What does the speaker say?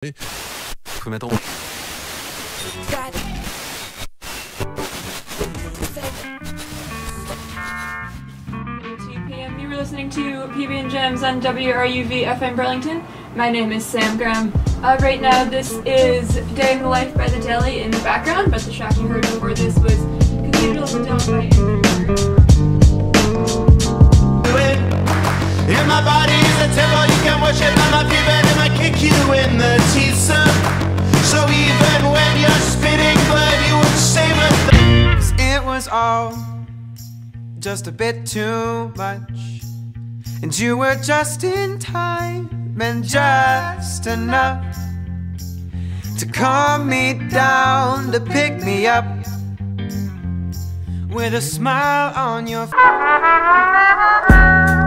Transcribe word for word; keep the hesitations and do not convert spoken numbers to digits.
Faut mettre en... two p m You were listening to P B and Gems on W R U V F M Burlington. My name is Sam Graham. Uh, right now this is Day in the Life by The Daily in the background, but the track you heard before this was Cathedral of the Dawn by Andrew. If my body is a temple, you can worship at my feet, but it might kick you in the teeth, sir. So even when you're spitting blood, you would savor the... 'Cause it was all just a bit too much, and you were just in time and just enough to calm me down, to pick me up with a smile on your face.